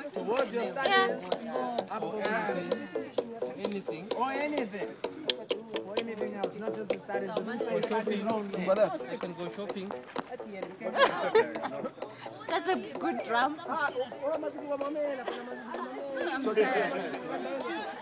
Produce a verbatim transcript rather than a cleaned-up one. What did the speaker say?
Towards your studies. Yeah. Up or anything. Or anything. Or anything else, not just the studies. Go shopping. You can go shopping. That's a good drum. Ah,